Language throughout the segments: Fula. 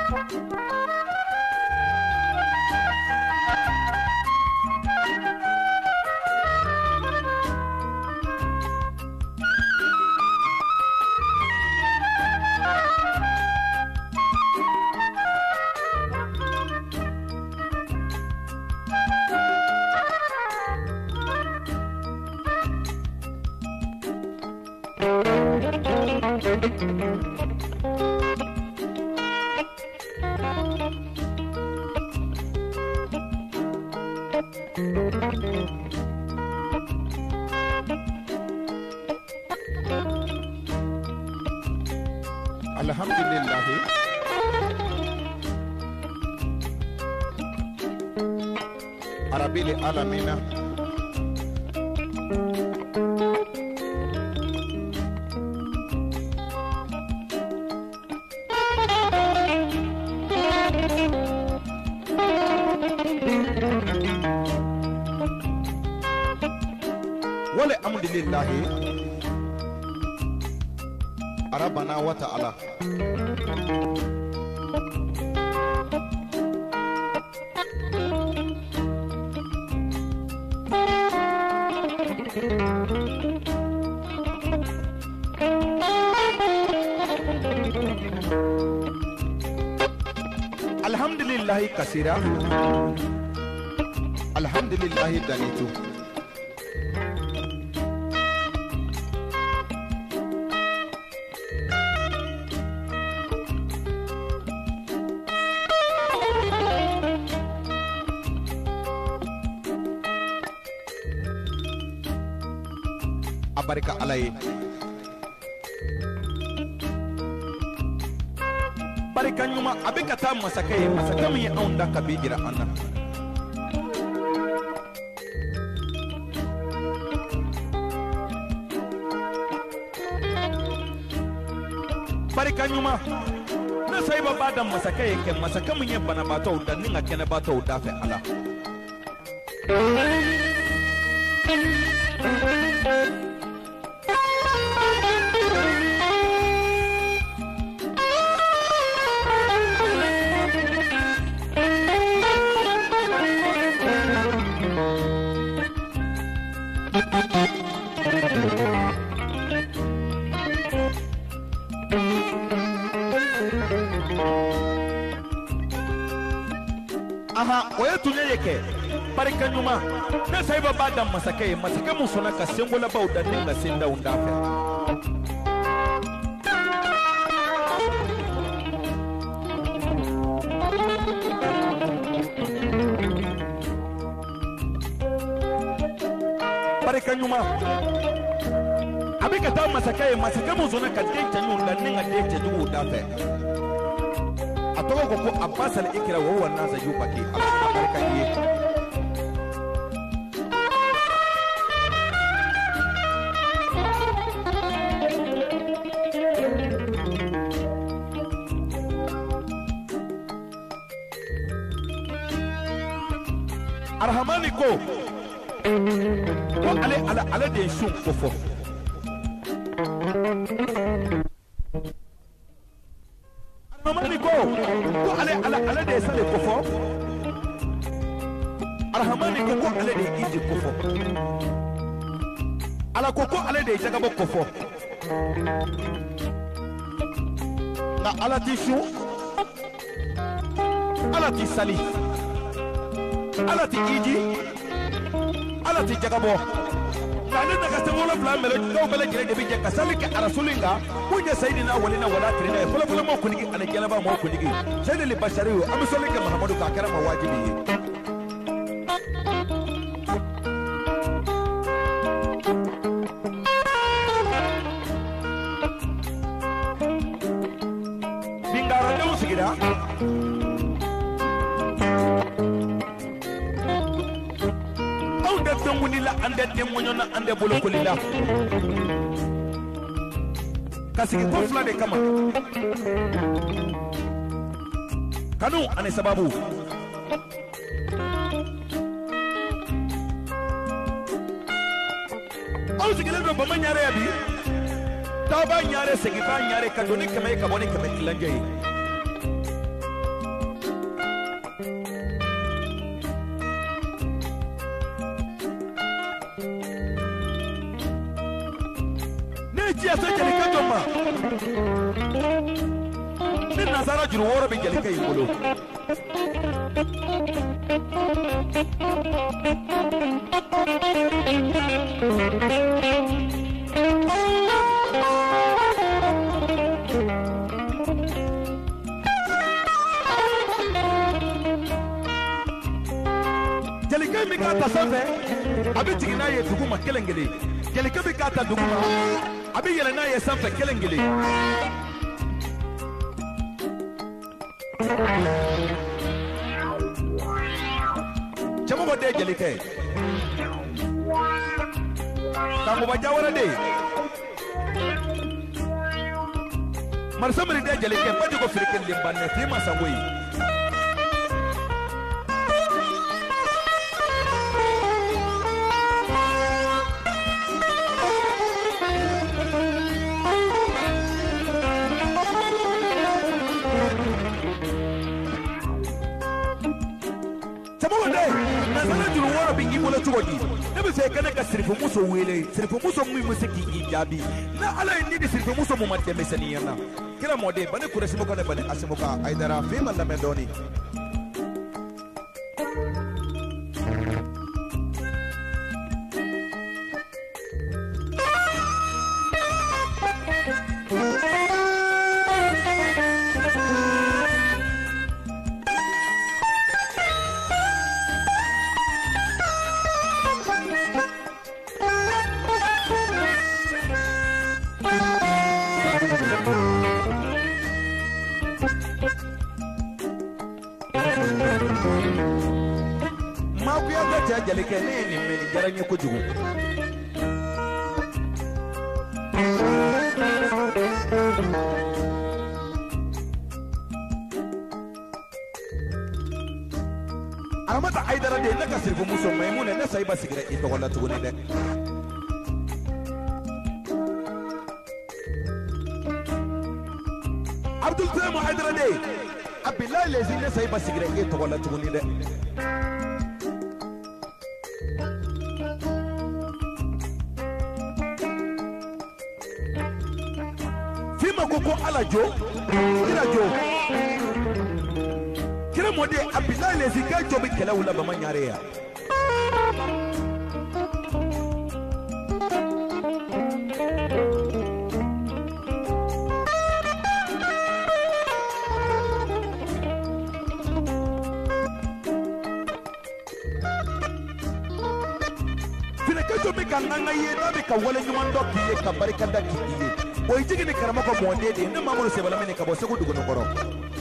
Alhamdulillah, Rabbil Alamin. Wale alhamdulillah, Rabbana wa ta'ala. Alhamdulillah kasira, alhamdulillah danitu. Barika alai barika nyuma abika ta masakai masakami aunda kabijira anna barika nyuma na sai baba da masakai ke masakami yin bana ba to da ninga kene ba to da fa ala aha oya tunye yake barika nyuma na sai baba da masakai masakamu suna ka sengola ba da dinga sinda undafe barika nyuma abika ta masakai masakamu suna ka dinga nyunda dinga dinga undafe atogo ko abbas al ikra wa huwa an-nas yubaki barka yi arhamani ko ale de shun kofo arhamani ko ale de sale kofo arhamani ko ale de iji kofo ala koko ale de jagabo kofo na ala ti shu ala ti sali ala ti iji ala ti jagabo nani daga sengola fla mele do bele gere de bije kasali ke arasulinga kunje sayidina walina wala trina fala fala mo kunigi ala gelaba mo kunigi sayidina li bashari amisali ke muhammadu ka karama wajibi bingara de usigira ande demonyona ande bolokolila kasiki ko fula de kama kanu ane sababu ausigele do bama nyare abi taba nyare segi ba nyare kadoni kame kaboni kame kilanje ya sai jalika jomma ni nasara juru woro bi jalika yibolo jalika mi ka ta sanfɛ a bɛ jigin n'a ye dugu ma kelen kelen jalika mi ka ta dugu ma a bɛ yɛlɛ n'a ye sanfɛ kelen kelen cɛmɔgɔ de ye jalika ye kankuba jawara de ye marisa miri de ye jalika ye bajugo firikelen banɛ fi ma sango ye wala cogo di ne bɛ fɛ kana ka sirifumuso wele sirifumuso min bɛ se k'i jaabi na ala ye ni de sirifumuso mun ma denmisɛnninya na kira mɔden bani kuresimu ka ne bani asimu ka ayidara fɛn ma lamɛn dɔɔni jalika ne ye nin mɛn nin diyara n ye kojugu aramata ayidara de ne ka sirifumuso Maimuna ne sayiba sigira i tɔgɔ la tuguni dɛ Abdul Salam ayidara de a bilahi lezi ne sayiba sigira i tɔgɔ la tuguni dɛ ko ala jo kira jo kira mode abdallah le zika jo bi kala wala ba manyare ya fina ka jo bi kan nanga ye na bi ka wala nyuman do ki ka barika da ki ye o jigi ni karama ko monde de ne mamuru sebala meni ka bo segu dugu no koro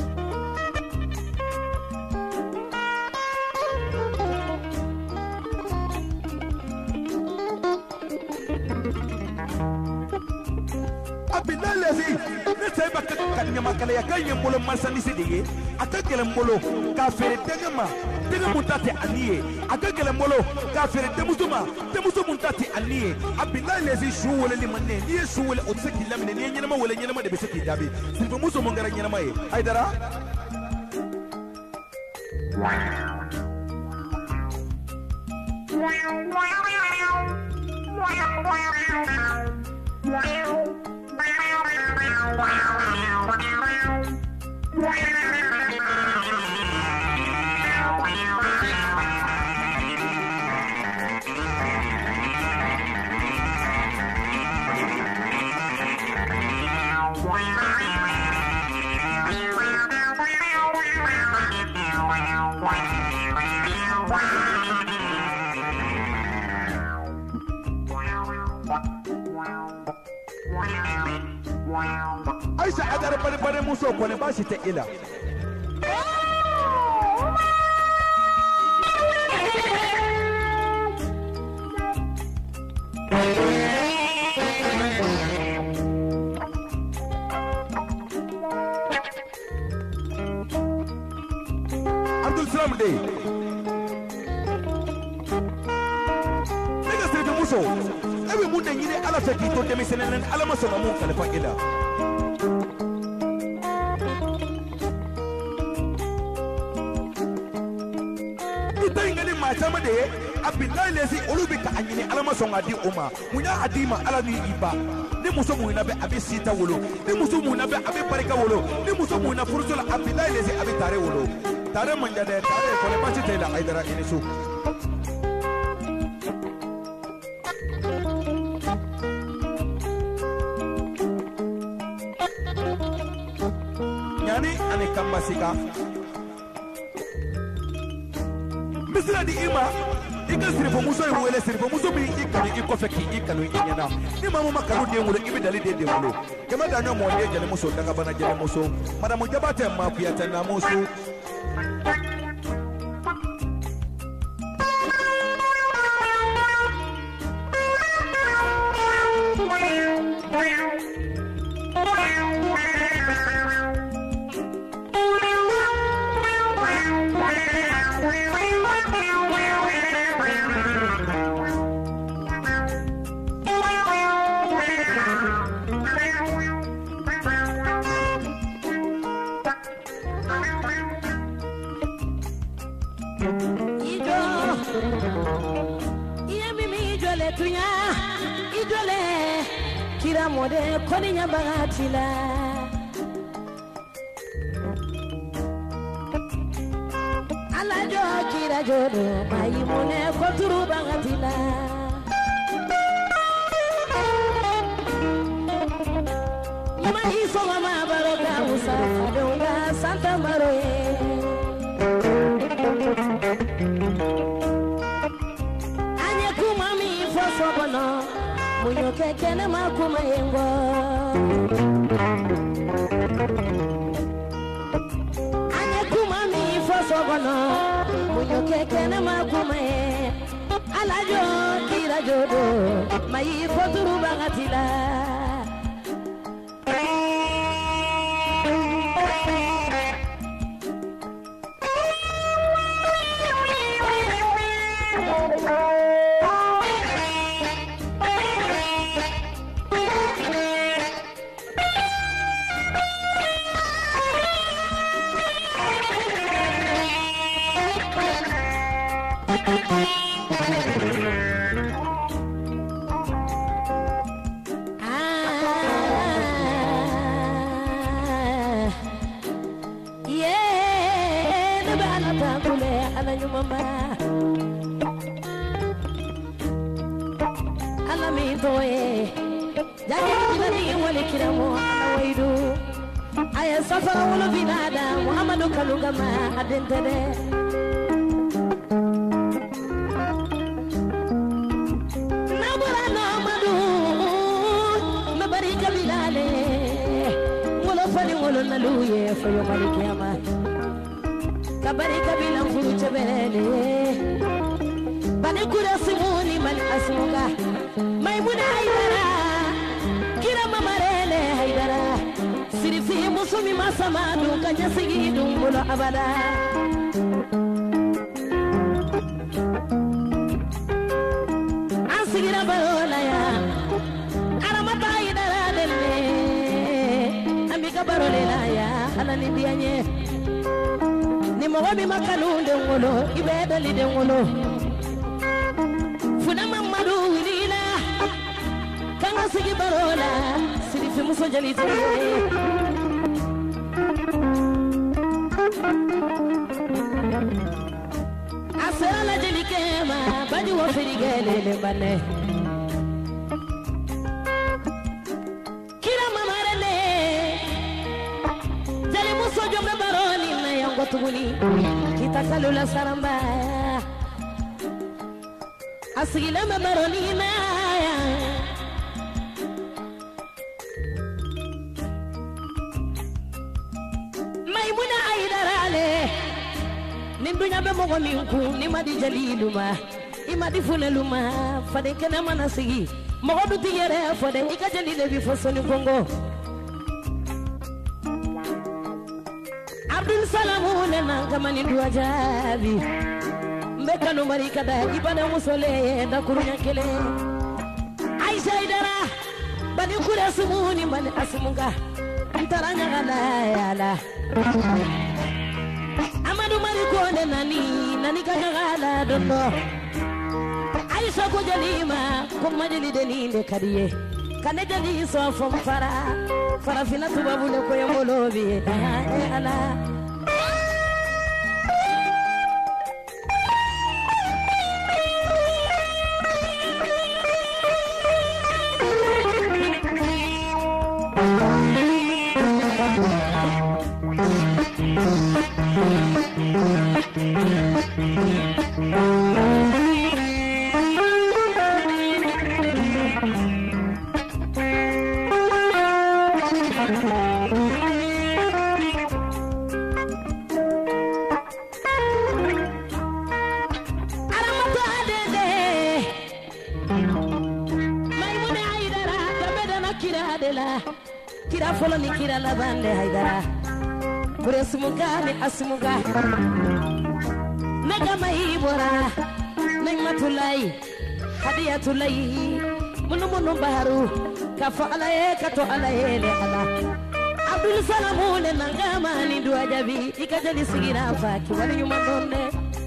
abina lezi ne sai baka ka nyama kala ya kan yembolo marsandise de ye aka gele mbolo ka fere tegama tega mutati aniye aka gele mbolo ka fere temuzuma muntati aniye abina lezi shuwele ni manne ni shuwele otseki lamine ni nyama wala nyama de beseki jabi sifu muso mongara nyama ye aidara Aisha adar bari muso ko ne bashi ta ila Abdul Salam de nega sirri muso ebe mun da yine ala fa ki to demisenen ala maso mun kalifa ila sama da abillahi lezi olu bi ka anyini ala ma songa di oma munya adima ala ni iba ni muso mu na be abi sita wolo ni muso mu na be abi barika wolo ni muso mu na furusula abillahi lezi abi tare wolo tare manja de tare ko le pasi tela aidara inisu nyani ane kambasika misira di ima ika sirifo muso yi wele sirifo muso bi ikanu ikofe ki ikanu inyana ni mamu makaru de ngule ibi dali de ngule kema danyo mo de jele muso daga bana jele muso madamu jabate ma kuyata na muso mode koni nyabagatila ala jo kira jodo mayimune koturu bagatila yima iso mama baroka musa donga santa maroye anye kumami foso bono Munyo keke na makuma yengo Anye kumami foso gono Munyo keke na makuma ye Alajo kira jodo Mayi foturu bagatila Safara wolo binada Muhammadu Kalugama adentede Nabura no madu Mabarika bilale Wolo fani wolo naluye Foyo malikiyama Kabarika bilan furu chebele Bani kura simuni mali asimuga Maimuna haidara Kira mamarele haidara Sirifi musumi masamadu kanya sigi dumbulo abada Ansigira barola ya Aramata idara dele Ambika barolela ya Ala nidianye Ni mwabi makalunde ngolo Ibedali de ngolo Funa mamadu wilila Kanga sigi barola Sirifi muso jalite Asera la jelikema Badi wa firigele lembane Kira mamarele Jali muso jombe baroni na yango tuguni Kita kalula saramba Asigile me baroni na Nindunya be mogo minku ni madi jaliluma imadi funeluma fade kena manasigi mogo duti yere fade ika jalile bi fosoni kongo Abdul Salamu nena kama nindu ajabi mbeka no marika da ibada musole da kurunya kele Aisha idara bani kure sumuni mali asimunga antaranya gala yala Amadu mariko nani kagala dondo Isa ko jalima ko majali deninde kadiye kane jali so fom fara fina tubabu le ko yambolobi ala kira folo ni kira labande haidara kure sumuga ni asumuga naga maibora naimatulai hadiyatulai munu baharu kafa alaye kato alaye le ala Abdul Salamu le nangama ni dua jabi ikajali sigira faki wali yumandone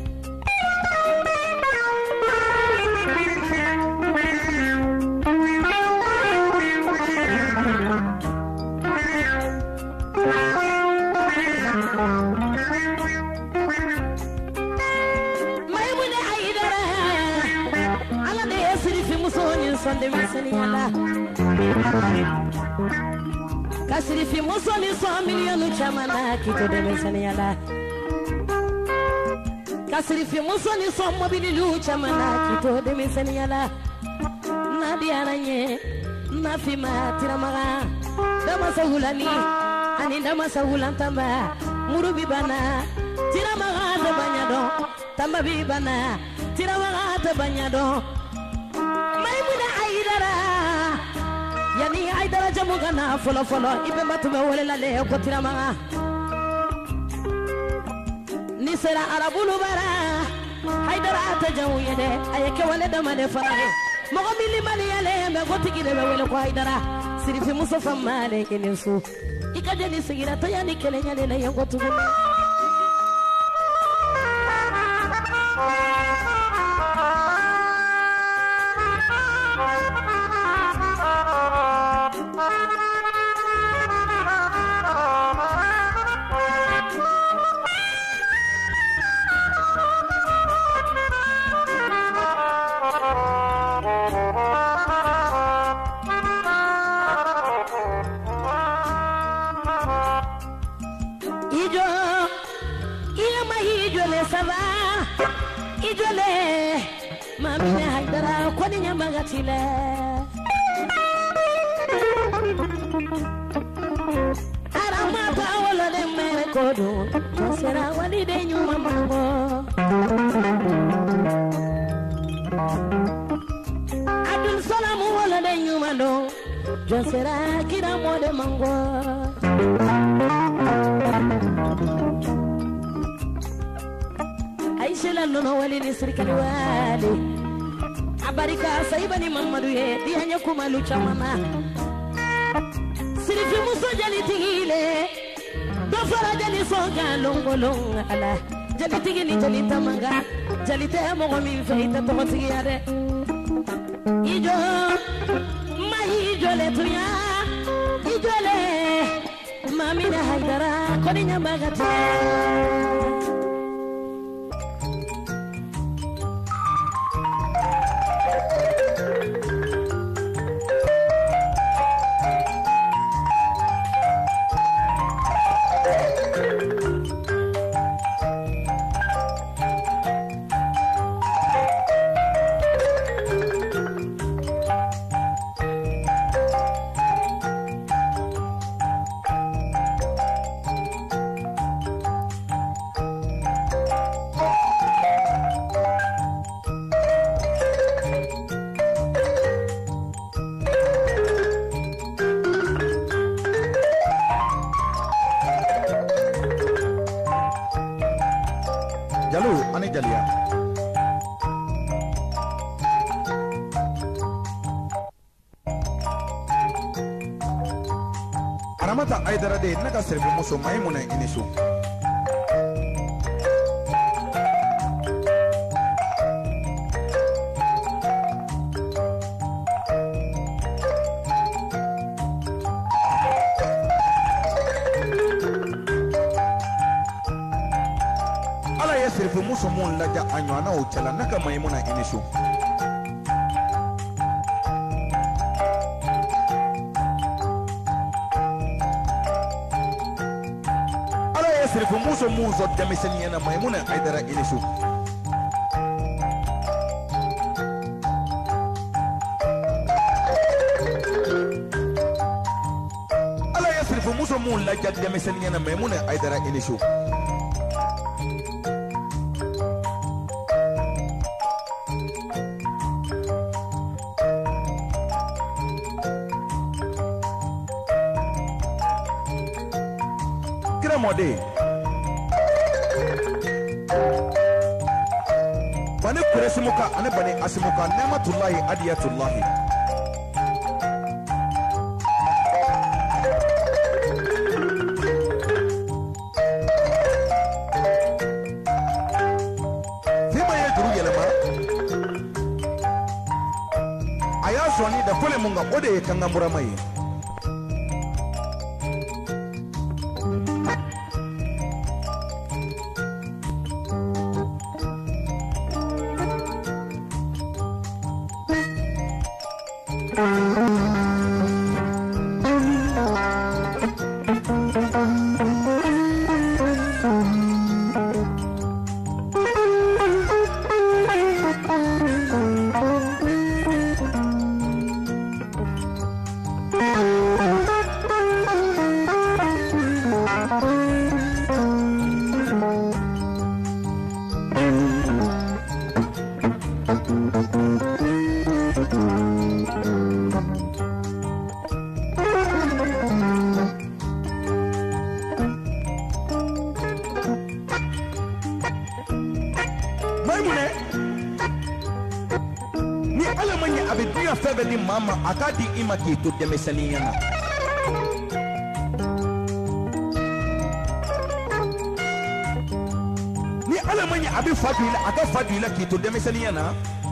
Sonde misani ala kasiri fi musoni 100 milionu chamana kito de misani ala kasiri fi musoni 100 mobililu chamana kito de misani ala nadia nanye nafima tiramaga dama sahulani ani dama sahulantamba murubi bana tiramaga de banyado tamba bi bana tiramaga de banyado yani aidara jamu kana folo ibe matume wole la le ko tirama ni sera arabulu bara aidara atajamu yede ayeke wole dama de farahe mogo mili mali yale me ko tigire be wole ko aidara sirifi musofa male kenesu ikaje ni sigira to yani kele nyale la yango tugu Magatile arama paolo de mere kodo sera wali de nyuma mango Abdul Salamu wala de nyuma do josera kira mode mango Aisha la nono wali ni sirkali wali Abarika saibani mamadu ye dianya kumalu chamama Sirifi muso jali tigile Dofara jali soga longolong ala Jali tigini jali tamanga Jali te mogo mi feita toko tigiyare Ijo ma ijo le tuya Ijo le mamina haidara Koni nyambagate Aramata aidara de naga serbi muso maimuna inisu sirifu muso mun lajɛ a ɲɔgɔnna o cɛla ne ka Maimuna i ni su. Ala ye sirifu muso mun sɔn denmisɛnninya na Maimuna Haidara i ni su. Ala ye sirifu muso mun lajɛ denmisɛnninya na Maimuna Haidara i ni su. Mode bani kuresimuka ane bani asimuka nematullahi adiyatullahi fima ye juru yɛlɛma a y'a sɔnni da fole mun kan o de ye kangamurama ye. Mama akadi ima kitu denmisɛnninya na. Ni ala ma ɲɛ a bɛ fa don i la a ka fa don i la k'i to denmisɛnninya na.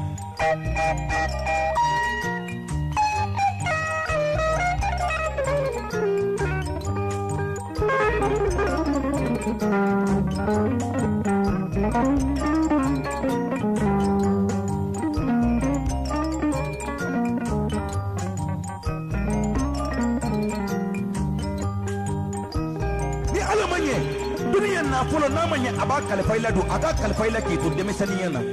Folo n'a ma ɲɛ a b'a kalifa i la don a ka kalifa i la k'i to denmisɛnninya na.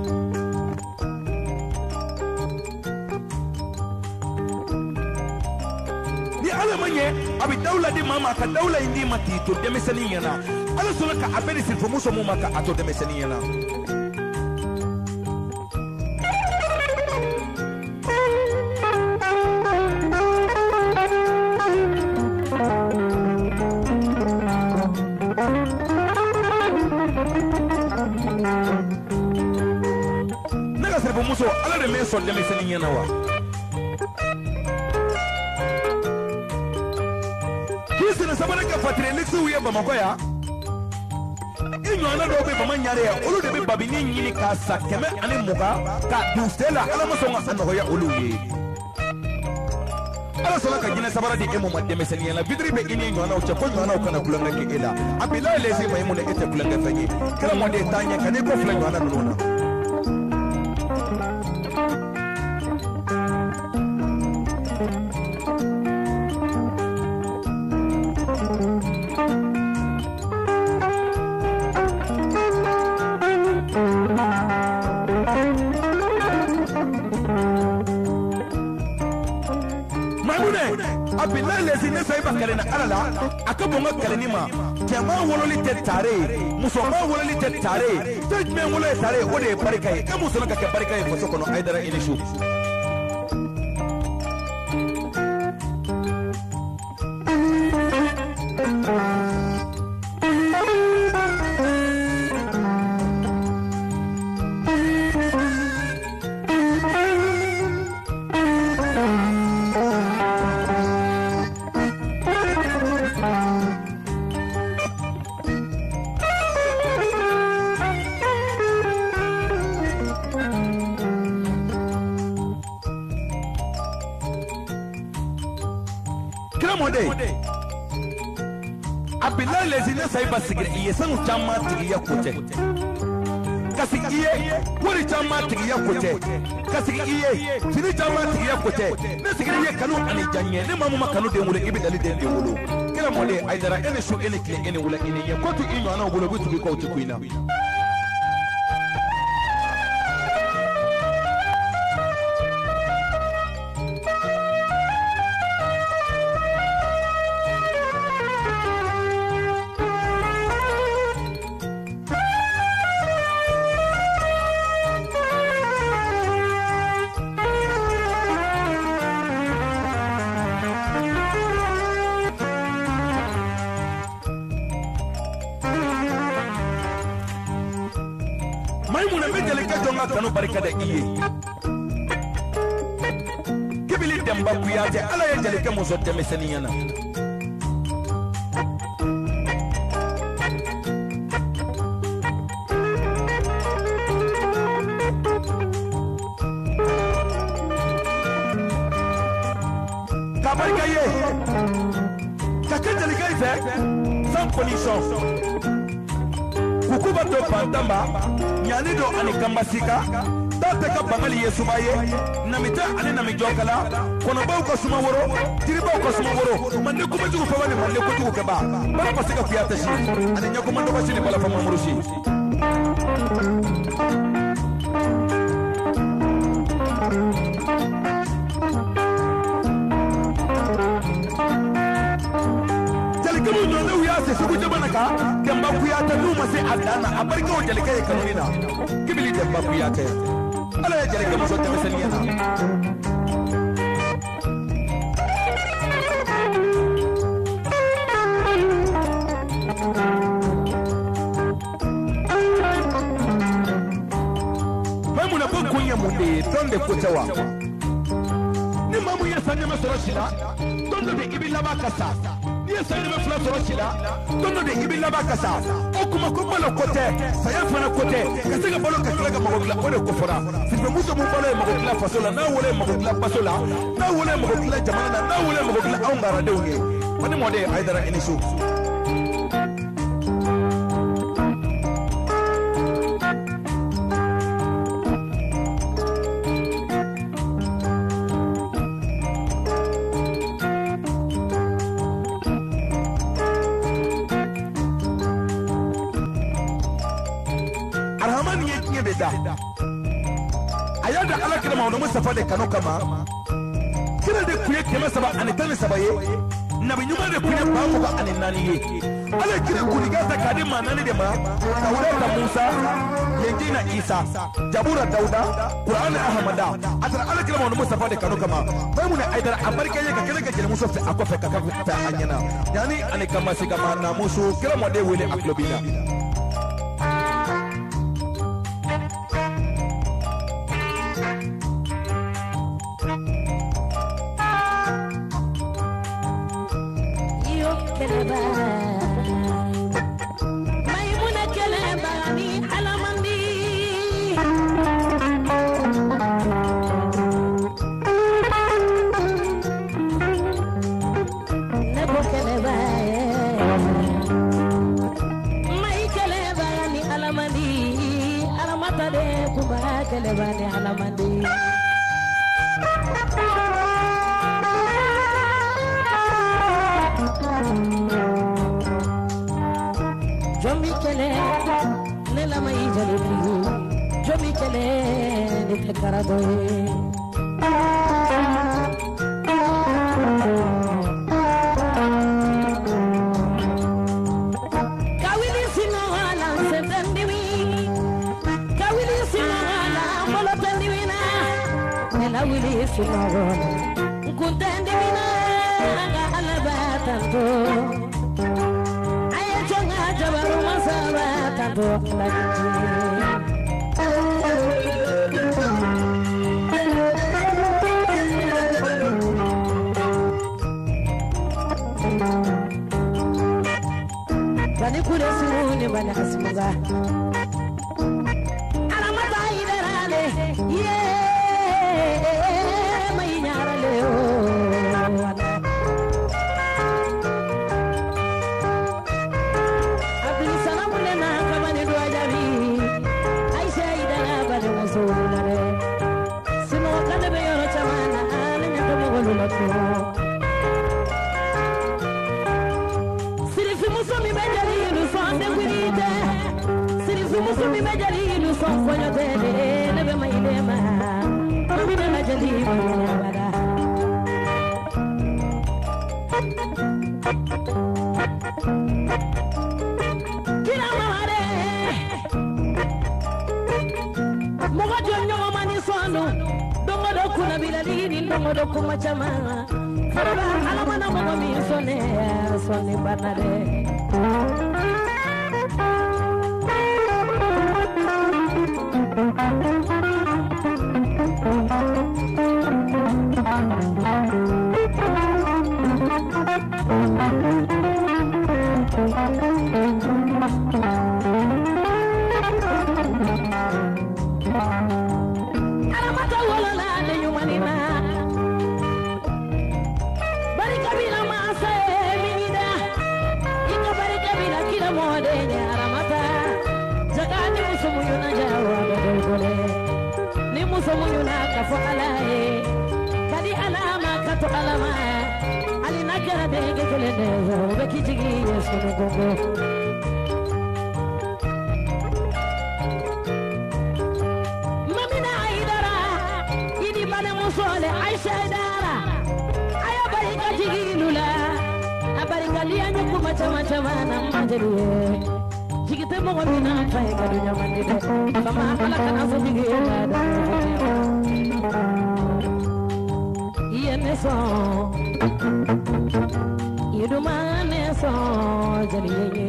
Ni ala ma ɲɛ a bɛ dawula di maa ma a ka dawula in d'i ma k'i to denmisɛnninya na. Ala sɔnna ka a bɛ ni sirifu muso mun ma ka a to denmisɛnninya na. Muso ala de m'e sɔn denmisɛnninya na wa. K'i sɛnɛ sabanan kɛ fatirielisiw ye Bamakɔ yan. I ɲɔgɔnna dɔw bɛ Bama ɲare yan olu de bɛ babini ɲini k'a sa 120 k'a don sen la ala ma sɔn ka a nɔgɔya olu ye. Ala sɔnna ka jinɛ sabara di e mun ma denmisɛnninya la fitiri bɛ i ni ɲɔgɔnnaw cɛ ko ɲɔgɔnnaw kana kulonkɛ kɛ e la. A bilahi lezi Maimuna e tɛ kulonkɛ fɛn ye. Kira mɔden t'a ɲɛ ka n'i ko filɛ ɲɔgɔnna ninnu na. A bilahi lezi ne sa i ba kɛlɛ na ala la a ka bon n ka kɛlɛni ma. Cɛman wololi tɛ tare ye musoman wololi tɛ tare ye fɛn jumɛn wolo ye tare ye o de ye barika ye. E mun sɔnna ka kɛ barika ye faso kɔnɔ Haidara i ni su. Abila lezine sai basigire iye sanu chama tigiya kote kasi iye wori chama tigiya kote kasi iye sini chama tigiya kote ne sigire ye kanu ani janye ne mamu makanu de wule ibi dali de wulu kila mole aidara ene shu ene kile ene wula ene ye kotu inyo ana wulu bitu biko tikuina kanu barika da iye kibili damba kuyate ala ya jalike muso temeseni yana kabarika ye kake jalike ife sans condition kukuba to pantamba nyani do ani kambasika tate ka bangali yesubaye namita ani namijokala kono baw ko suma woro tiri baw ko suma woro mande kuma jugo fa wani mande ko jugo kaba bala pasika kuyata shi ani nyako mando basini bala fa mamurushi jalikamu no ne wiase sugu jabanaka damba kuyata numa se adana abarika o jalika ye kanonina kibili damba kuyata ala ya jalikamu so temeseniana mamuna bokunya munde donde kotawa ni mamu yesanya masorashila donde de ibila bakasa yesanya mafla sorashila donde de ibila bakasa okuma kumalo kote sayafana kote kasega balo kasega magogla ore kofora sibe muso mu balo magogla fasola na wole magogla fasola na wole magogla jamana na wole magogla aungara deunge wani mode aidara inisu ayada ala kira ma Mustafa de kanu kama kira de kuye kema saba anitani sabaye nabi nyuma de kuye bamu ba aninani ye ala kira kuligata kadi manani de ma tawrata Musa yendina Isa Jabura Dauda Qur'an Ahmada atara ala kira ma Mustafa de kanu kama bamu ne aidara abarka ye ka kira ka Musa fa akofa ka fa anyana yani anikama sigama na musu kira mo de wele aklobina Sirifi musumi mejali iluson de gwirite. Sirifi musumi mejali iluson konyo tele nebe mailema. Mabine mejali iluson. Kira mahare Moga jonyo mani swanu Dongo doku na bilalini Dongo doku machama Faraba alamana mogo mi sone Sone banade Aramata wala la de yumanina Bari kabila maase minida Ika bari kabila kila mode ni aramata Jagani musumu yuna jawa bedolgole Ni musumu yuna kafo alae Kadi alama kato alama Alina kera denge kelende Beki jigi yesu nugongo Sole Aisha Dara Aya barika jigilula Abarika liya nyuku machama na majeliye Jigite mongo mina faye kadunya mandide Kama akala kana so jigila Iye neso Yeduma neso jaliye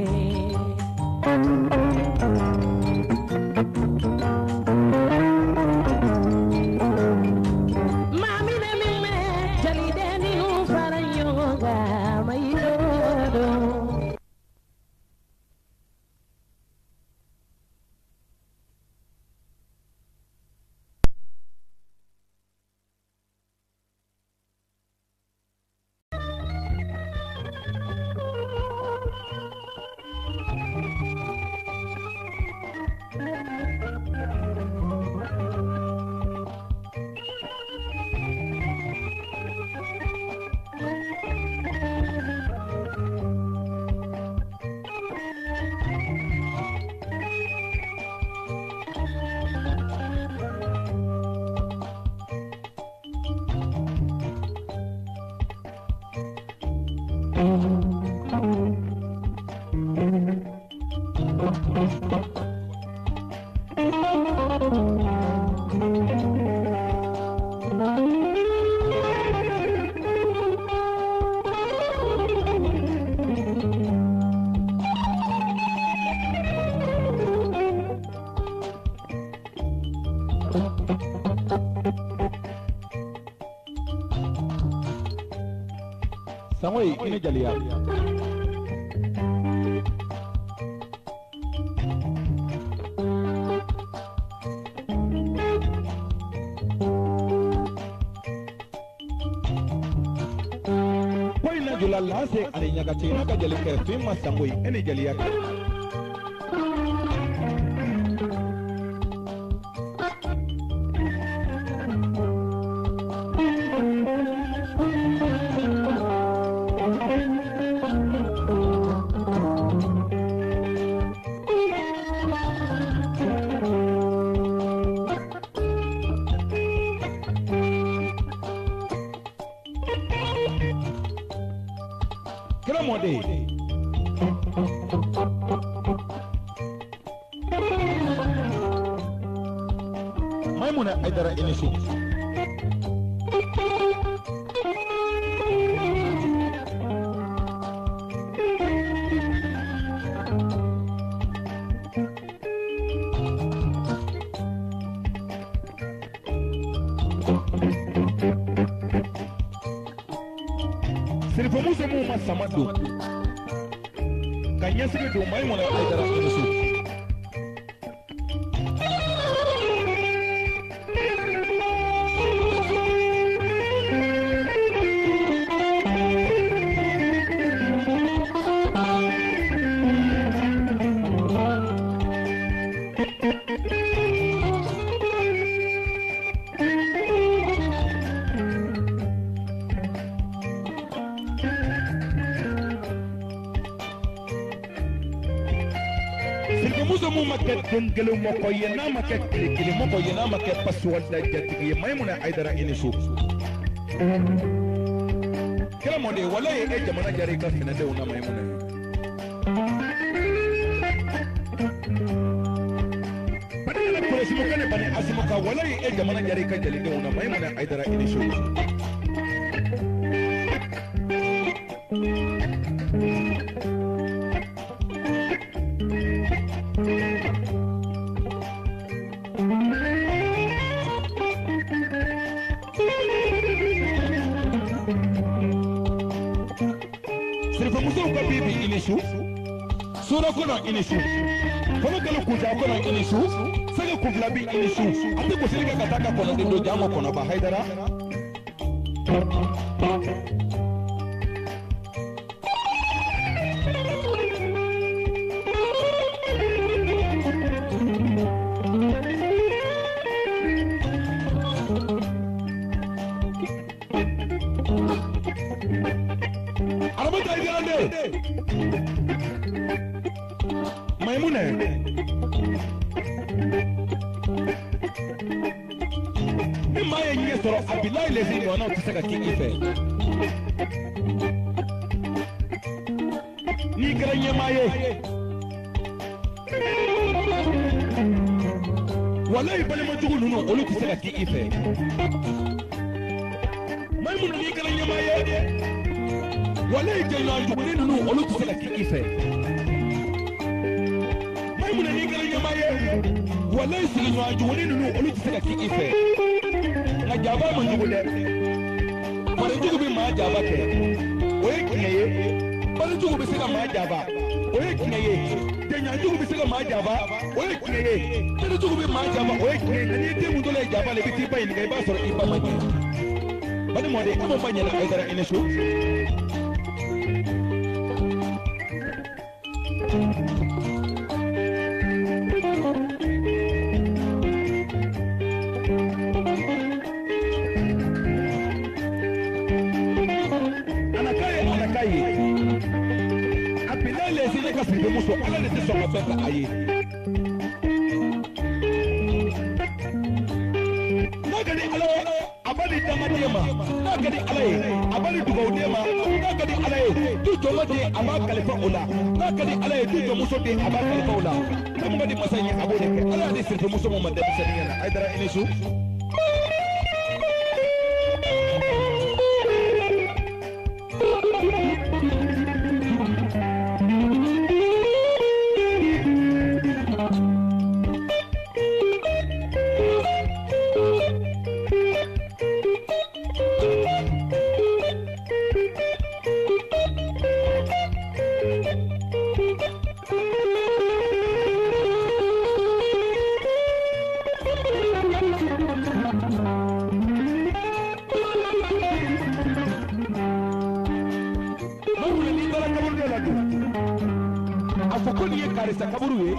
Samoi ini jaliya Koi na julalla se ani nyaga china ka jali ke fima samoi ini jaliya Maimuna Aidara Inisu Sirifamusa mu masamadu Kanya sigi do Maimuna Aidara Inisu sirbi muso mu make dengelu moko ye na make kili moko ye na make password da jatigi ye Maimuna Aidara inisu kala mode wala ye jamana jari ka fina de una Maimuna padala ko simo kane bani asimoka wala ye jamana jari ka jali de una Maimuna Aidara inisu inisu sura kono inisu kono galo kuja kono inisu sege kuflabi inisu ate ko sirga kataka kono dindo jamo kono ba Haidara arabata igande Maimuna ni maye nye soro Abdoulaye lezi ni wana utisaka ki ife ni kara nye maye wala ibale majugu nunu olu tisaka ki ife Maimuna ni kara nye maye wala ijayna juguni nunu olu tisaka ki ife Maimuna ni kala nyamaye wala isigi nywa juguni nunu olu tisaka ki ife na jaba mo nyugule pare jugu bi ma jaba ke oye kinyeye pare jugu bi sega ma jaba oye kinyeye tenya jugu bi sega ma jaba oye kinyeye pare jugu bi ma jaba oye kinyeye ni te mu dole jaba le biti bay ni ga ba soro iba ma ke bani mo de ko banya na Aidara inisu sirbe muso ala ne tɛ sɔn ka fɛn kɛ a ye n'a ka di ala ye a b'a di dangaden ma n'a ka di ala ye a b'a di dugawuden ma n'a ka di ala ye du jɔnma den a b'a kalifa o la n'a ka di ala ye du jɔnmuso den a b'a kalifa o la fɛn min ka di masa in ye a b'o de kɛ ala y'a di sirbe muso min ma denmisɛnnin ɲɛna Aidara inisu afokoni ye karisa kaburu ye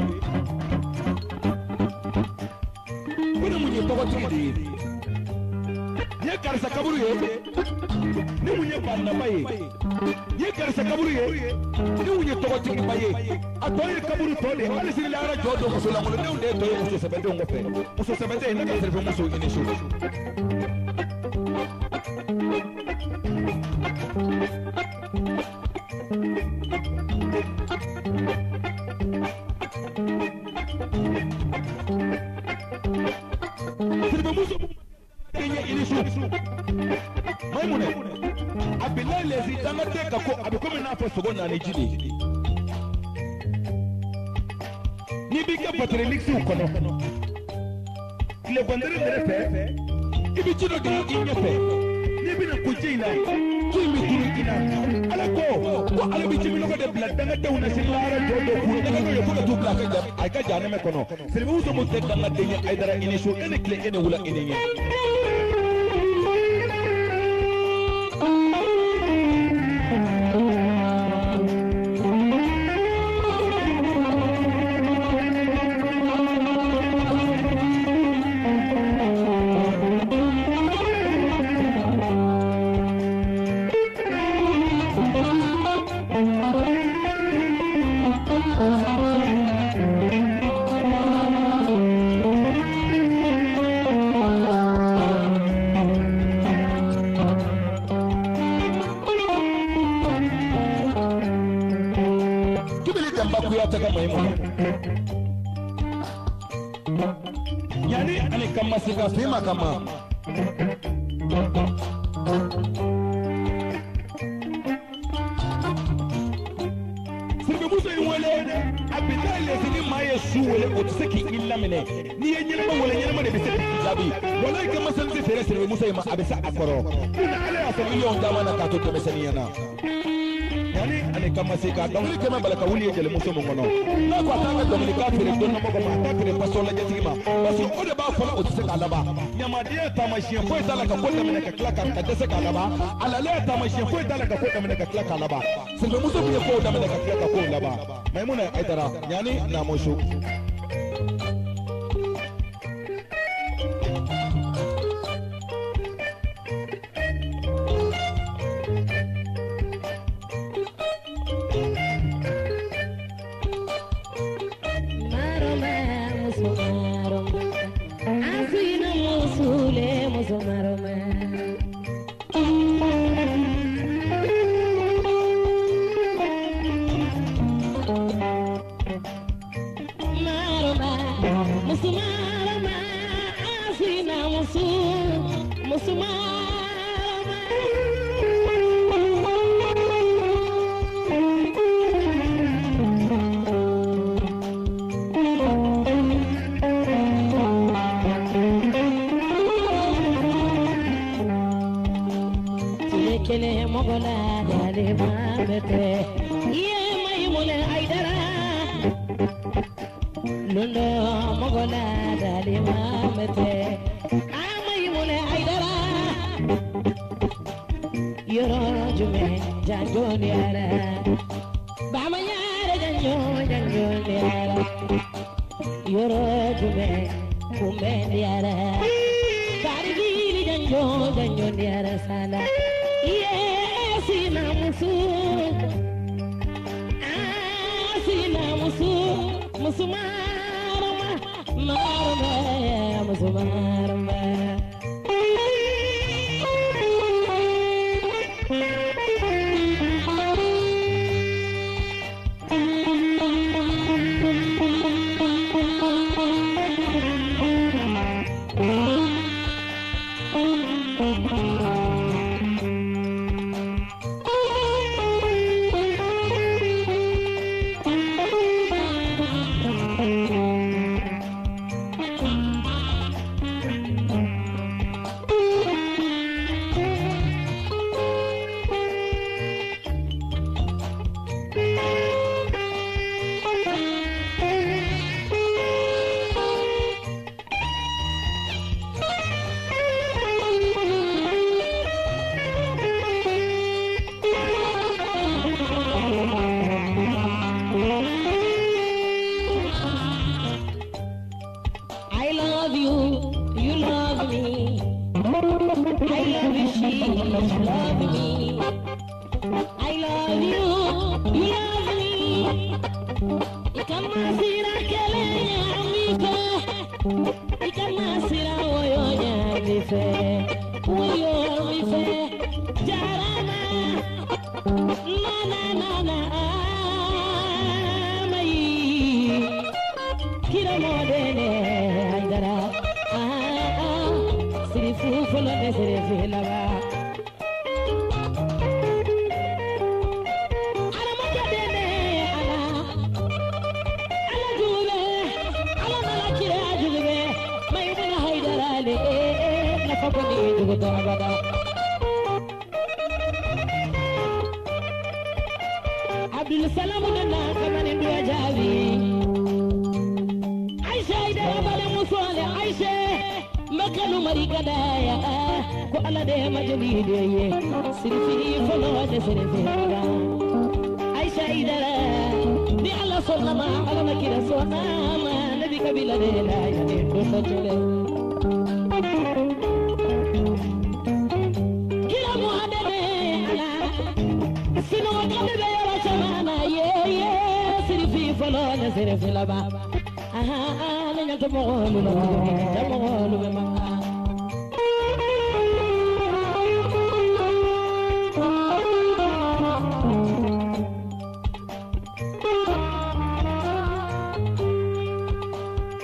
kuna munye tɔgɔtigi de ye karisa kaburu ye ni munye banaba ye ye karisa kaburu ye ni munye tɔgɔtigiba ye a tɔ ye kaburu tɔ de hali sini lahara jɔ don muso langolodenw de ye tɔ ye muso sɛbɛdenw kɔfɛ muso sɛbɛden ne ka sirife muso ɲini so Maimuna Abdoulaye lezi danga teka ko abikomi na fa sogo na nejide ni bi ka patronix ukono le bandere derefe ibi chino de inyefe ni bi na kujina kimi turu ina ala ko ala bi chimi logo de black danga de una silara jodo ku daga ko yofuka tu black ay ka jana me kono sirbe uzo mo tek danga de Aidara inisu ene kle ene wula ene nye yani ani kama sika fima kama sirbe muso in wele abita ile sini maye su wele o tse ki illa mene ni ye nyelma wele nyelma de bise jabi wala kama sanzi fere sirbe muso in ma abisa akoro ina ala ya so million dama na ka to temesani yana yani ani kama sika dongli kema balaka wuli jele muso mo ngono na ko atanga dongli ka fere don mo ko ma ta fere paso la jetima parce que o de ba fala o tse ka laba nyama dia tamashien fo itala ka ko mene ka klaka ka dese ka laba ala le tamashien fo itala ka ko mene ka klaka laba sirbe muso bi ko da mene ka klaka ko laba maimuna aidara yani na moshu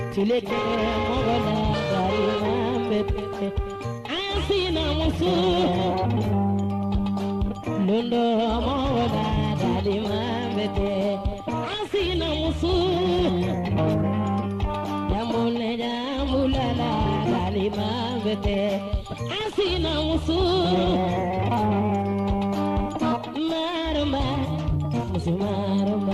tileke mogola dari mambete asina musu lundo mogola dari mambete asina musu jamule jamulala dari mambete asina musu marumba musu marumba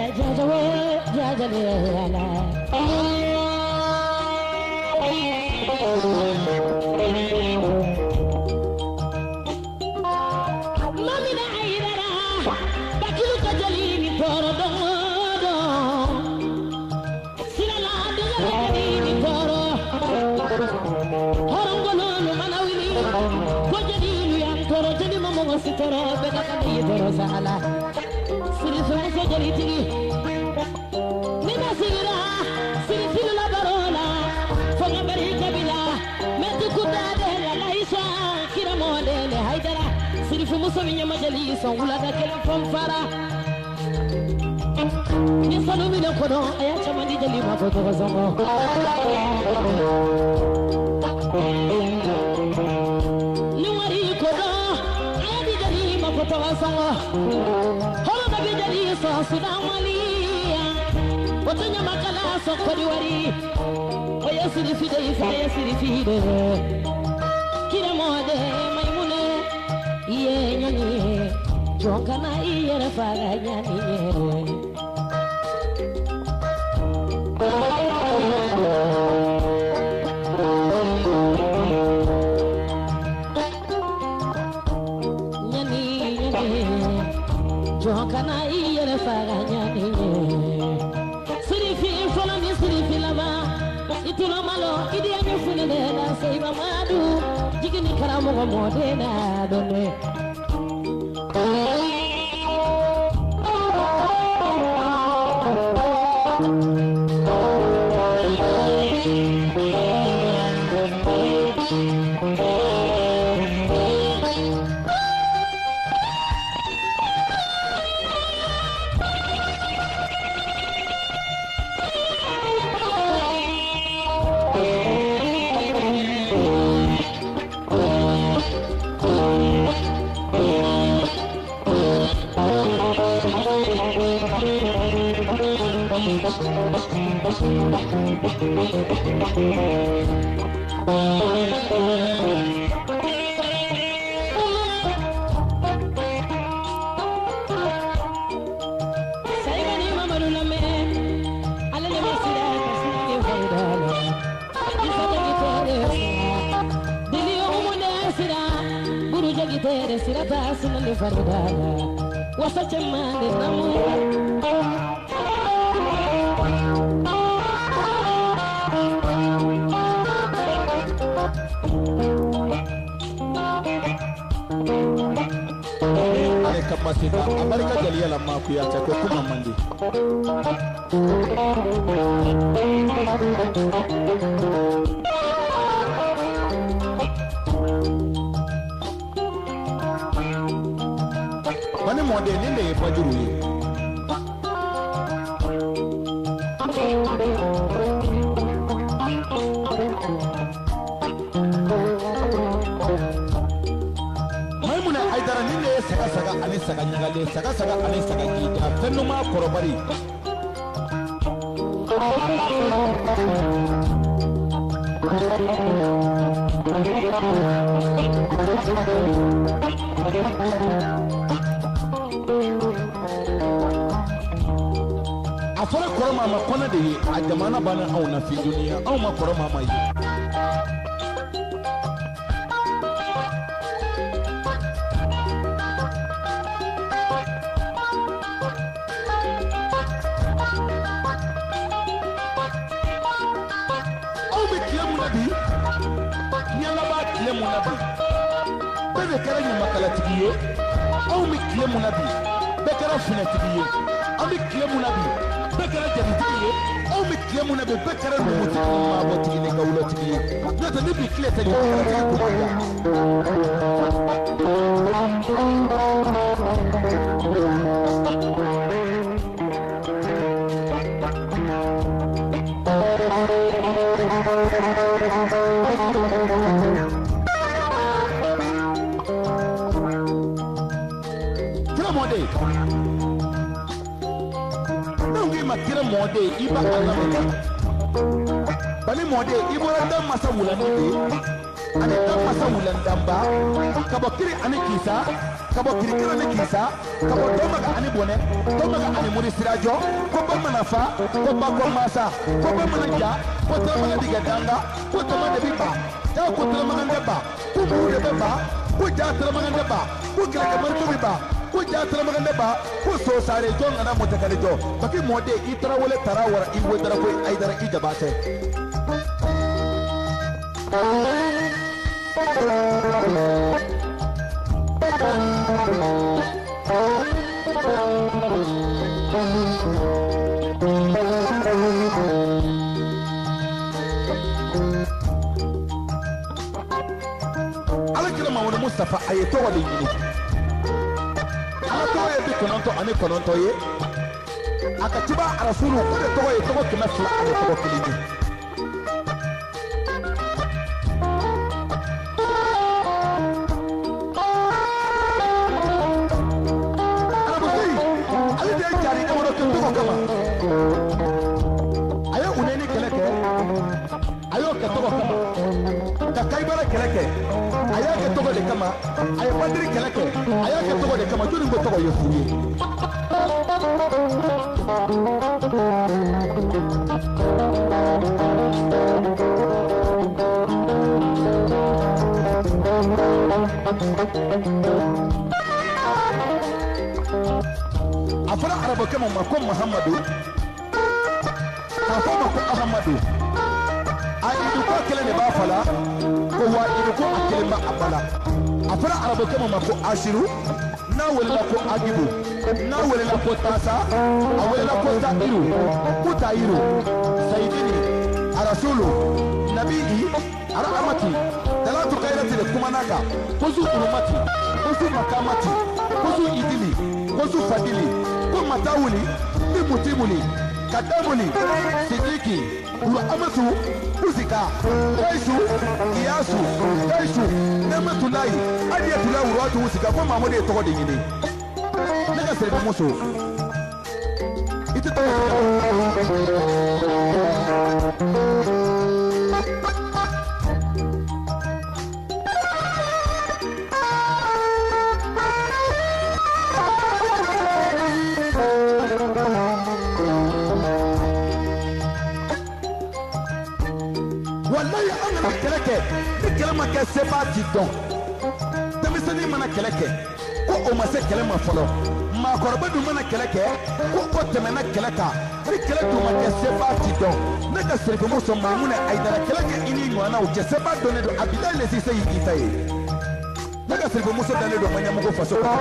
afara koroma ma kona de a jamana bana au na fi duniya au ma koroma ma yi au be kiyamu nabi yalla ba kiyamu nabi bebe kara ni makala tigiye au mi kiyamu nabi be kara fina tigiye ami kiyamu nabi bekara jabitiye o mi kiyamu na be bekara numuti ma boti ne gawlo tiye nata ni bi kleta ni kira mode makira mode iba Allah bani mode ibora dan masa wulani de ani masa wulandamba kabo kiri ani kisa kabo kiri kiri ani kisa kabo domaga ani bone domaga ani muri sirajo ko ba manafa ko ba ko masa ko ba mananja ko tamaga diga danga ko tamaga biba ja ko tamaga ndeba ko mu de beba ko ja tamaga ndeba ko kira ka marko biba ko ja tamaga ndeba ko so sare jon na mutakale jo baki mode itara wala tarawara in wodara ko aidara ijabate Alakira Mamadou Mustafa aye to wali ni ala to ye bi kononto ani kononto ye akatiba rasulu ko to ye to ko kemefla ani to ko kilini ayo uneni keleke ayo ketogo kama kakaibara keleke ayo ketogo de kama ayo badiri keleke ayo ketogo de kama juri ngotogo yofuye afara arabo kama makom Muhammadu afama ko Ahmadu aidu ko kele ne bafala ko wa idu ko akele ma abala afara arabo kama mako ashiru na wala ko agibu na wala ko tasa awela ko tairu ko tairu sayyidini arasulu nabii arahamati dalatu khairati kumanaga kuzu urumati kuzu makamati kuzu idili kuzu fadili ko matawuli bi mutimuli kadamuli sidiki wa amatu uzika kaisu iyasu kaisu nematu lai adiyatu la uratu uzika ko mamode to de ngini naga sere muso itu to wallahi amana keleke kelema ke seba didon demisani mana keleke ko o ma se kelema folo ma korba du mana keleke ko o temena keleka ni keletu ma ke seba didon ne ka serbe mo so mamuna aidara keleke ini ngwana o ke seba donne do abidal le sise yi itaye ne ka serbe mo so dale do manya mo go faso ko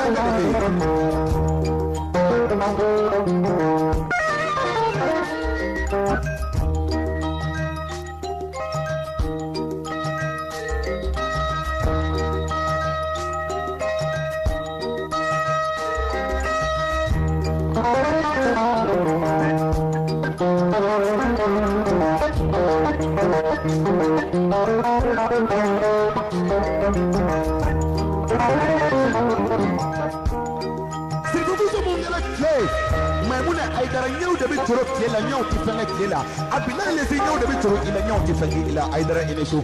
Maimuna aidara nyau da bitoro kila nyau tifanga kila abina ile si nyau da bitoro ila nyau tifanga ila aidara ile shu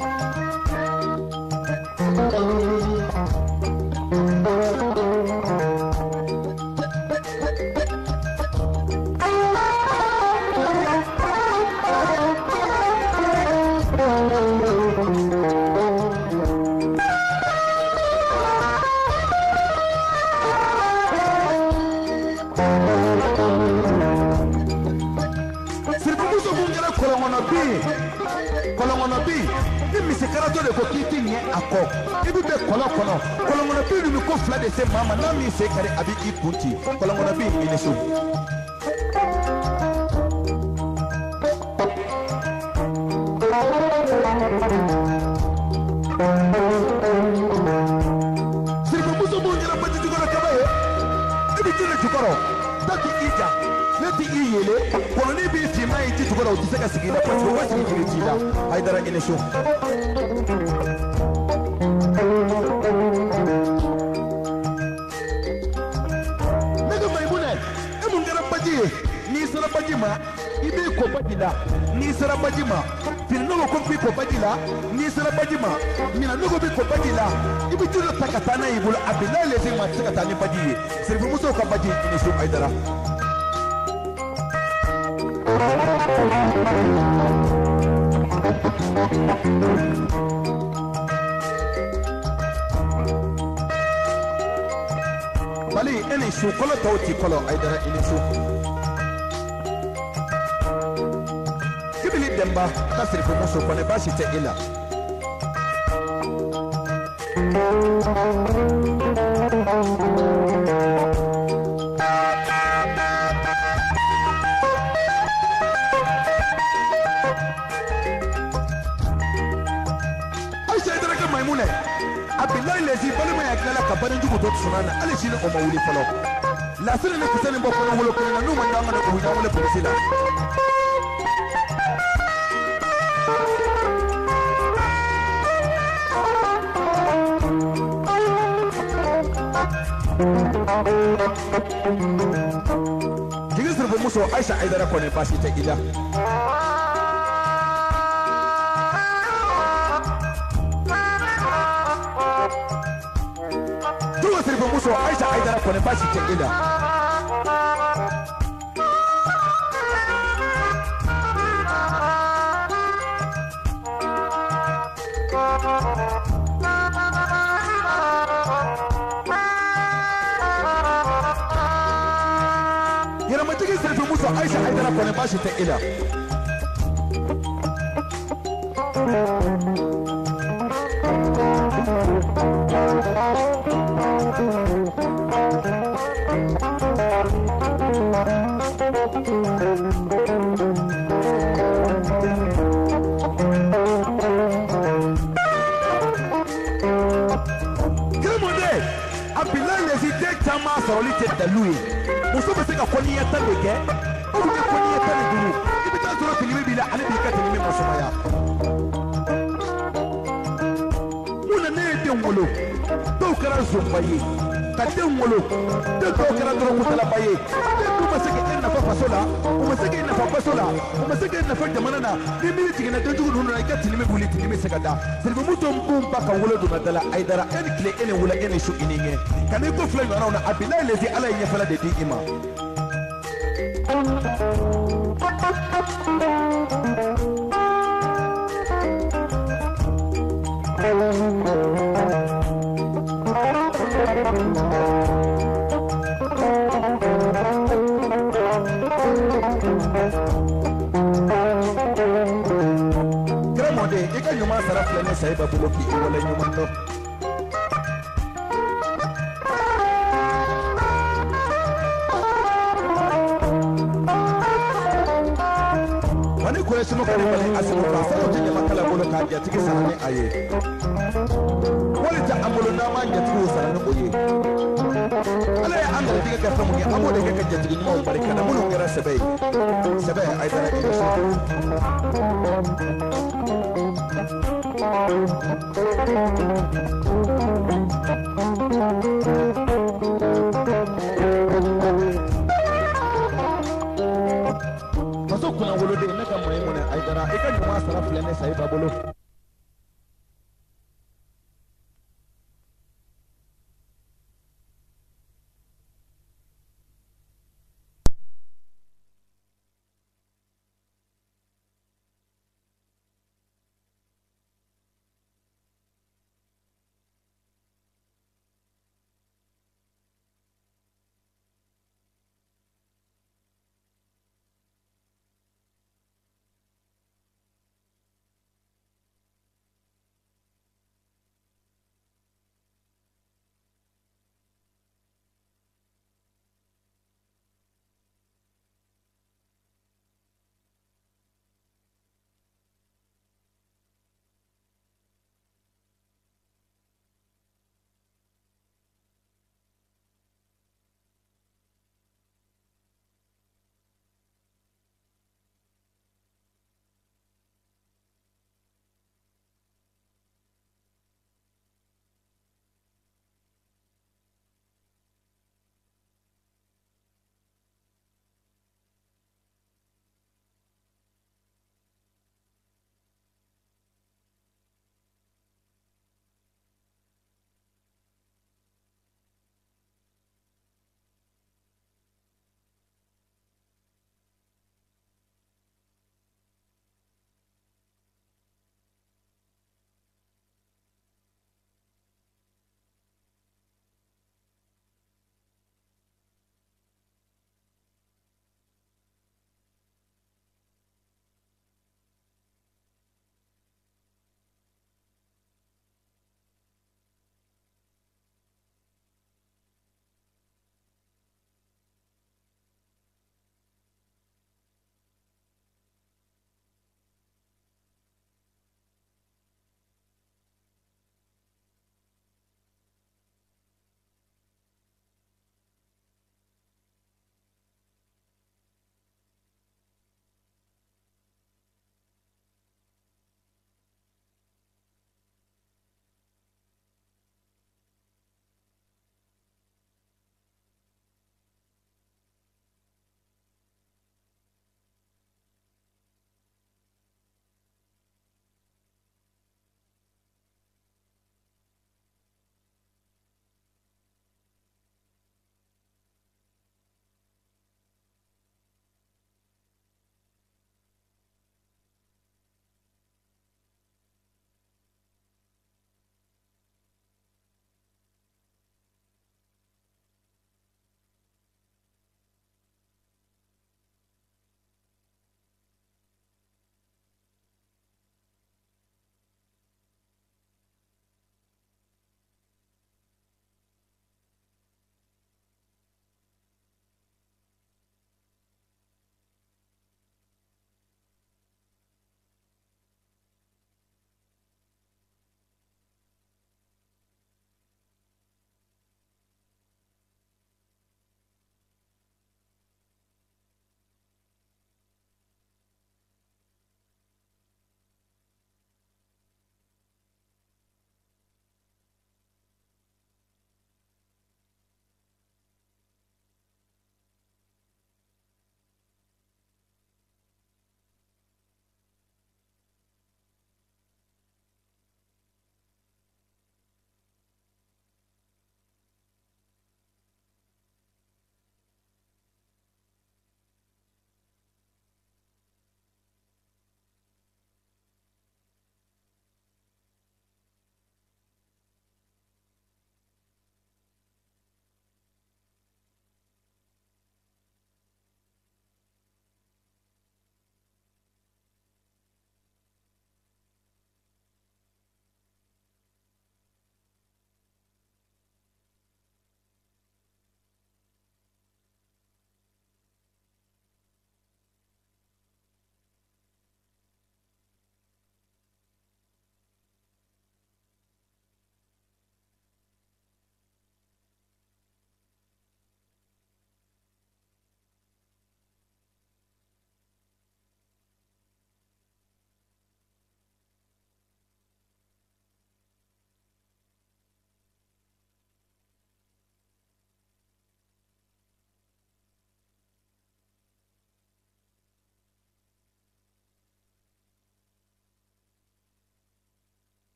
kolongono bi ni misikarato de ko kiti nye akọ ibi be kolongono bi ni ko fla de se mama na mi se kare abi ikunti kolongono bi ile so sirbu muso mo ngara pati jukoro kabaye ibi tine jukoro taki ija neti iyele koloni bi fi mai ti jukoro utiseka sigina pati ko wasi ni tida haidara ile so mega maimuna e mun ngara pati ni sera bajima ibe ko bajila ni sera bajima fil no ko fi ko bajila ni sera bajima mina no ko bi ko bajila ibe tulo takatana ibula abila le fi ma takatani bajiye sirfu muso ka baji ni su aidara bali ene su kolo tawti kolo aidara ini su kibili demba kasiri ko muso kone bashi te ila aisha aidara ka maimune abillahi lezi balima ya kala ka barin jugu to sunana ali shine o mawuli falo la sirri ne kusani bo kono wolo kono numa ndanga na ko huja wala polisila jigi sirfu muso aisha aidara ko ne bashi ta gida muso aisha aidara ko ne bashi ta gida yana matiki sirfu muso aisha aidara ko ne bashi ta gida Tama saroli te dalui muso be se ka koni ya tan leke o be koni ya tan duru ibi ta zoro tilimi bila ale bi ka tilimi masumaya muna ne de ngolo do kara zumbaye ka de ngolo de do kara doro kutala baye de ma se ke na fa fasola o ma se ke na fa fasola o ma se ke na fa jamanana ni mi tigina de jugu nuna ka tilimi buli tilimi se ka da silbu muto mbum baka wolo do madala aidara en kle ene wala ene shu ininge kani ko fula ɲɔgɔnnaw na abilayi lezi ala ye ɲɛfɛla de di i ma kira mɔden i ka ɲuman sara filɛ ne sayi ba bolo k'i wale ɲuman dɔn wani kure sunu kare bale asibu ka sanu tije makala bolo ka jatigi sanani aye wali ta amolo na ma jatigi sanani oye ala ya anda diga ka famu ya amo de ka jatigi ni mo barika na mun ngara sabai ay dara ni so kuna wolo de ne ka moye mona ay dara e ka nyuma sara filene sai babolo